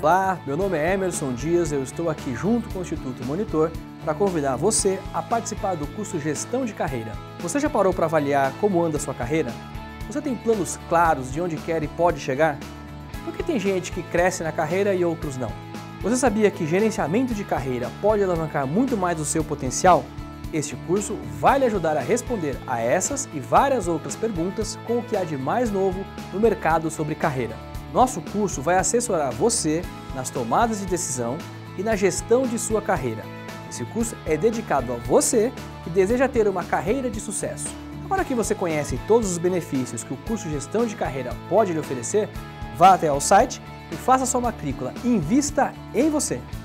Olá, meu nome é Emerson Dias, eu estou aqui junto com o Instituto Monitor para convidar você a participar do curso Gestão de Carreira. Você já parou para avaliar como anda a sua carreira? Você tem planos claros de onde quer e pode chegar? Por que tem gente que cresce na carreira e outros não? Você sabia que gerenciamento de carreira pode alavancar muito mais o seu potencial? Este curso vai lhe ajudar a responder a essas e várias outras perguntas com o que há de mais novo no mercado sobre carreira. Nosso curso vai assessorar você nas tomadas de decisão e na gestão de sua carreira. Esse curso é dedicado a você que deseja ter uma carreira de sucesso. Agora que você conhece todos os benefícios que o curso Gestão de Carreira pode lhe oferecer, vá até ao site e faça sua matrícula. Invista em você!